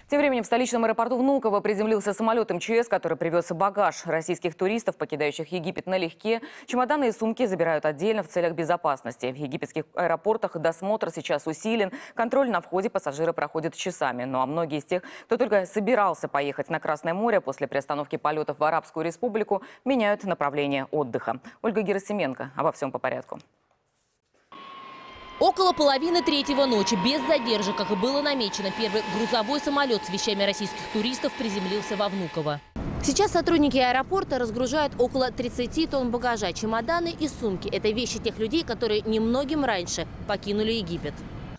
Тем временем в столичном аэропорту Внуково приземлился самолет МЧС, который привез багаж российских туристов, покидающих Египет налегке. Чемоданы и сумки забирают отдельно в целях безопасности. В египетских аэропортах досмотр сейчас усилен. Контроль на входе пассажиры проходит часами. Ну а многие из тех, кто только собирался поехать на Красное море после приостановки полетов в Арабскую Республику, меняют направление отдыха. Ольга Герасименко обо всем по порядку. Около половины третьего ночи, без задержек, как и было намечено, первый грузовой самолет с вещами российских туристов приземлился во Внуково. Сейчас сотрудники аэропорта разгружают около 30 тонн багажа, чемоданы и сумки. Это вещи тех людей, которые немногим раньше покинули Египет.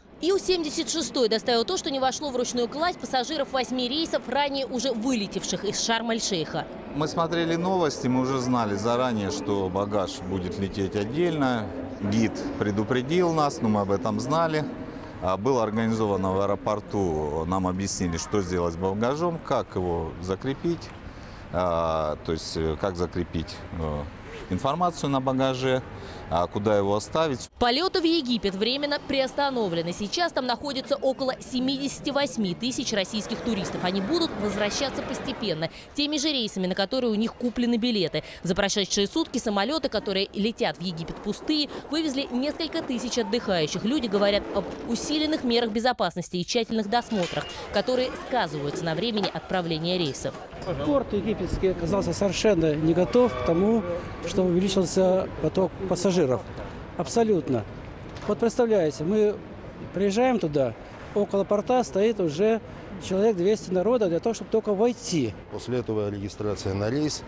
Ил-76 доставил то, что не вошло в ручную кладь пассажиров 8 рейсов, ранее уже вылетевших из Шарм-эль-Шейха. Мы смотрели новости, мы уже знали заранее, что багаж будет лететь отдельно. Гид предупредил нас, но мы об этом знали. Было организовано в аэропорту, нам объяснили, что сделать с багажом, как его закрепить, то есть как закрепить информацию на багаже, куда его оставить. Полеты в Египет временно приостановлены. Сейчас там находится около 78 тысяч российских туристов. Они будут возвращаться постепенно, теми же рейсами, на которые у них куплены билеты. За прошедшие сутки самолеты, которые летят в Египет пустые, вывезли несколько тысяч отдыхающих. Люди говорят об усиленных мерах безопасности и тщательных досмотрах, которые сказываются на времени отправления рейсов. Порт египетский оказался совершенно не готов к тому, что увеличился поток пассажиров. Абсолютно. Вот представляете, мы приезжаем туда, около порта стоит уже человек 200 народа для того, чтобы только войти. После этого регистрация на рейс,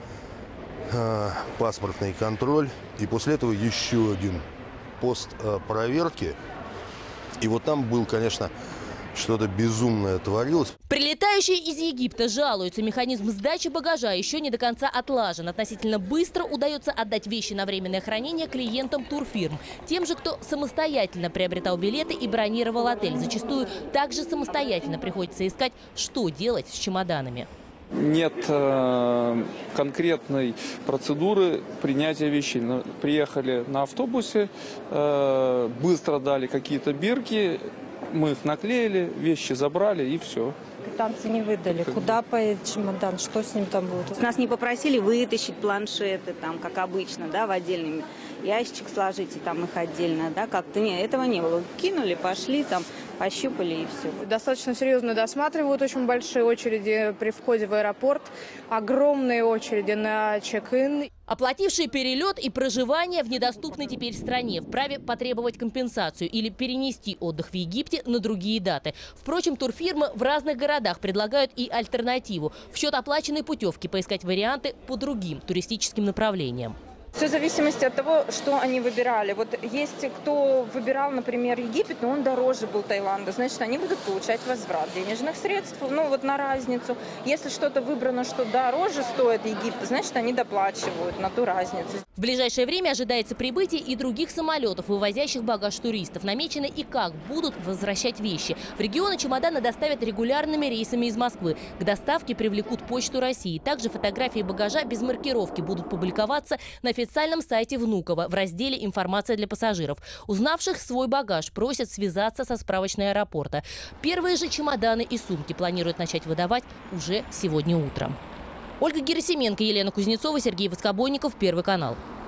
паспортный контроль, и после этого еще один пост проверки. И вот там был, конечно, что-то безумное творилось. Прилетающие из Египта жалуются. Механизм сдачи багажа еще не до конца отлажен. Относительно быстро удается отдать вещи на временное хранение клиентам турфирм. Тем же, кто самостоятельно приобретал билеты и бронировал отель. Зачастую также самостоятельно приходится искать, что делать с чемоданами. Нет конкретной процедуры принятия вещей. Приехали на автобусе, быстро дали какие-то бирки. Мы их наклеили, вещи забрали и все. Квитанции не выдали. Куда поедет чемодан? Что с ним там будет? Нас не попросили вытащить планшеты, там, как обычно, да, в отдельный ящик сложить и там их отдельно, да, как-то этого не было. Кинули, пошли, там, пощупали и все. Достаточно серьезно досматривают, очень большие очереди при входе в аэропорт, огромные очереди на чек-ин. Оплатившие перелет и проживание в недоступной теперь стране вправе потребовать компенсацию или перенести отдых в Египте на другие даты. Впрочем, турфирмы в разных городах предлагают и альтернативу. В счет оплаченной путевки поискать варианты по другим туристическим направлениям. Все в зависимости от того, что они выбирали. Вот есть кто выбирал, например, Египет, но он дороже был Таиланда, значит, они будут получать возврат денежных средств, ну вот на разницу. Если что-то выбрано, что дороже стоит Египет, значит, они доплачивают на ту разницу. В ближайшее время ожидается прибытие и других самолетов, вывозящих багаж туристов. Намечено и как будут возвращать вещи. В регионы чемоданы доставят регулярными рейсами из Москвы. К доставке привлекут Почту России. Также фотографии багажа без маркировки будут публиковаться на официальном сайте Внуково в разделе «Информация для пассажиров». Узнавших свой багаж просят связаться со справочной аэропорта. Первые же чемоданы и сумки планируют начать выдавать уже сегодня утром. Ольга Герасименко, Елена Кузнецова, Сергей Воскобойников, Первый канал.